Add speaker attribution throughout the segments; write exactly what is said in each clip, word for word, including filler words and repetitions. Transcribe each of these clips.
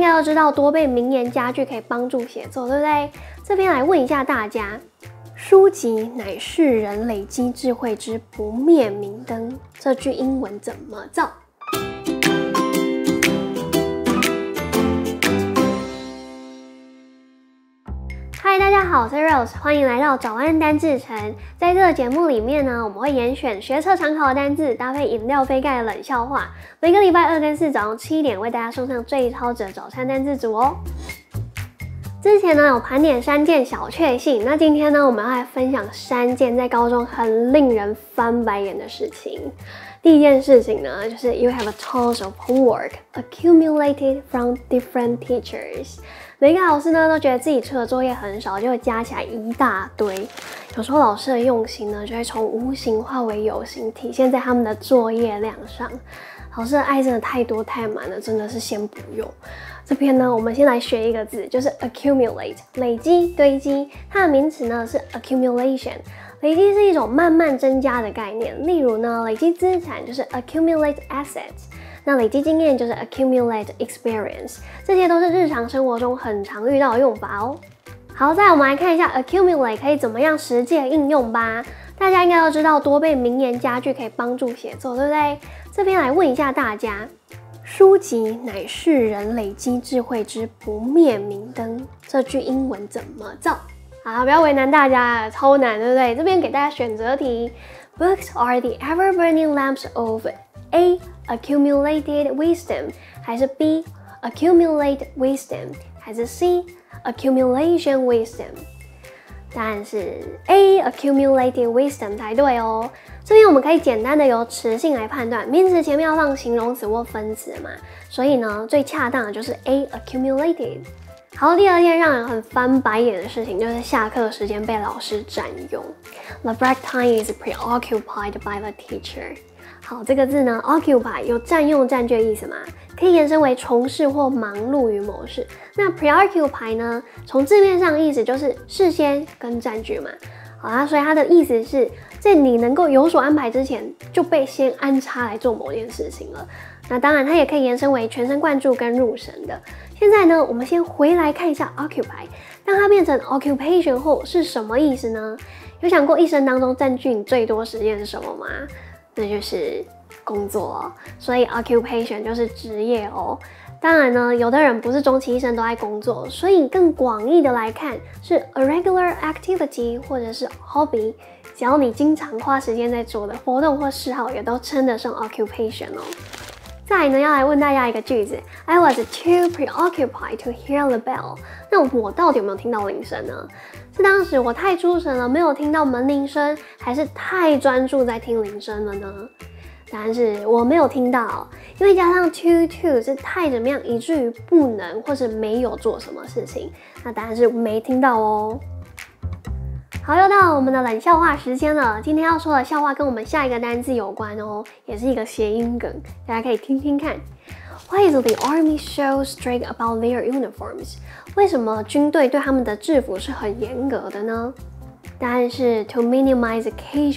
Speaker 1: 该都知道多倍名言佳句可以帮助写作，对不对？这边来问一下大家，书籍乃是人累积智慧之不灭明灯，这句英文怎么造？嗨，大家好，我是 Rose， 欢迎来到早安单字城。在这个节目里面呢，我们会严选学测常考的单字，搭配饮料杯盖的冷笑话。每个礼拜二跟四早上七点为大家送上最超值的早餐单字组哦。之前呢有盘点三件小确幸，那今天呢我们要来分享三件在高中很令人翻白眼的事情。第一件事情呢，就是 you have a tons of homework accumulated from different teachers。每个老师呢都觉得自己出的作业很少，就会加起来一大堆。有时候老师的用心呢，就会从无形化为有形，体现在他们的作业量上。老师的爱真的太多太满了，真的是先不用。这边呢，我们先来学一个字，就是 accumulate， 累积、堆积。它的名词呢是 accumulation。累积是一种慢慢增加的概念，例如呢，累积资产就是 accumulate assets。那累积经验就是 accumulate experience， 这些都是日常生活中很常遇到的用法哦。好，再来我们来看一下 accumulate 可以怎么样实际的应用吧。大家应该都知道多倍名言佳句可以帮助写作，对不对？这边来问一下大家，书籍乃是人累积智慧之不灭明灯，这句英文怎么造？好，不要为难大家，超难，对不对？这边给大家选择题 ，Books are the ever-burning lamps of A. accumulated wisdom， 还是 B. accumulate wisdom， 还是 C. accumulation wisdom？ 答案是 A. accumulated wisdom 才对哦。这边我们可以简单的由词性来判断，名词前面要放形容词或分词嘛，所以呢，最恰当的就是 A. accumulated。好，第二件让人很翻白眼的事情就是下课时间被老师占用。The break time is preoccupied by the teacher。好，这个字呢 ，occupy 有占用、占据的意思嘛，可以延伸为从事或忙碌于某事。那 preoccupy 呢，从字面上的意思就是事先跟占据嘛。好啦，所以它的意思是在你能够有所安排之前，就被先安插来做某件事情了。那当然，它也可以延伸为全神贯注跟入神的。现在呢，我们先回来看一下 occupy， 当它变成 occupation 后是什么意思呢？有想过一生当中占据你最多时间是什么吗？那就是工作哦，所以 occupation 就是职业哦。当然呢，有的人不是终其一生都在工作，所以更广义的来看是 a regular activity 或者是 hobby， 只要你经常花时间在做的活动或嗜好，也都称得上 occupation 哦。再来呢，要来问大家一个句子 ，I was too preoccupied to hear the bell。那我到底有没有听到铃声呢？是当时我太出神了，没有听到门铃声，还是太专注在听铃声了呢？答案是我没有听到，因为加上 too too 是太怎么样，以至于不能或是没有做什么事情。那答案是没听到哦。好，又到了我们的冷笑话时间了。今天要说的笑话跟我们下一个单字有关哦，也是一个谐音梗，大家可以听听看。Why is the army so strict about their uniforms？ 为什么军队对他们的制服是很严格的呢？答案是 to minimize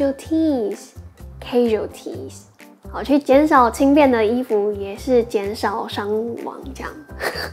Speaker 1: casualties。casualties， 好，去减少轻便的衣服，也是减少伤亡这样。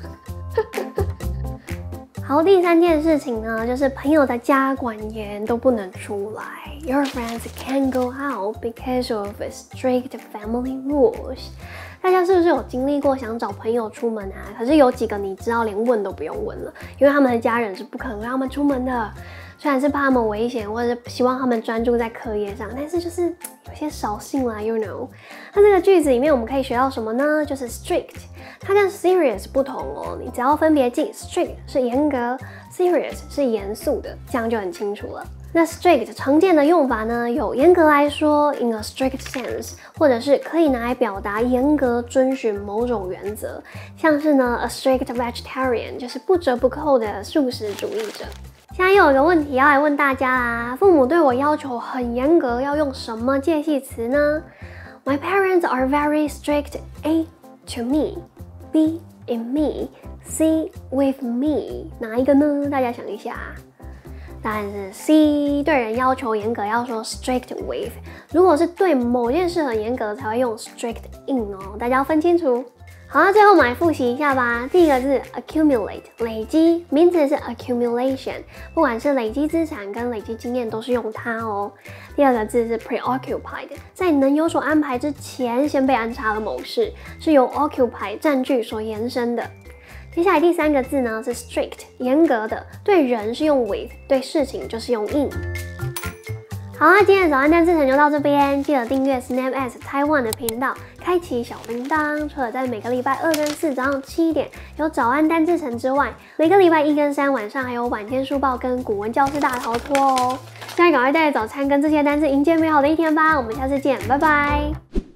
Speaker 1: 好，第三件事情呢，就是朋友的家管严都不能出来。Your friends can't go out because of strict family rules。大家是不是有经历过想找朋友出门啊？可是有几个你知道连问都不用问了，因为他们的家人是不可能让他们出门的。虽然是怕他们危险，或者是希望他们专注在课业上，但是就是有些扫兴啦 ，you know。那这个句子里面我们可以学到什么呢？就是 strict， 它跟 serious 不同哦。你只要分别记 strict 是严格 ，serious 是严肃的，这样就很清楚了。那 strict 常见的用法呢，有严格来说 in a strict sense， 或者是可以拿来表达严格遵循某种原则，像是呢 a strict vegetarian 就是不折不扣的素食主义者。现在又有一个问题要来问大家啦，父母对我要求很严格，要用什么介系词呢？ My parents are very strict. A. To me. B. In me. C. With me. 哪一个呢？大家想一下。答案是 C， 对人要求严格要说 strict with， 如果是对某件事很严格才会用 strict in 哦，大家要分清楚。 好，那最后我们来复习一下吧。第一个字 accumulate 累积，名词是 accumulation， 不管是累积资产跟累积经验都是用它哦。第二个字是 preoccupied， 在能有所安排之前，先被安插了某事，是由 occupy 占据所延伸的。接下来第三个字呢是 strict 严格的，对人是用 with， 对事情就是用 in。好啦，今天的早安单字成就到这边，记得订阅 Snap S Taiwan 的频道，开启小铃铛。除了在每个礼拜二跟四早上七点有早安单字成之外，每个礼拜一跟三晚上还有晚间书报跟古文教室大逃脱哦。现在赶快带着早餐跟这些单字迎接美好的一天吧，我们下次见，拜拜。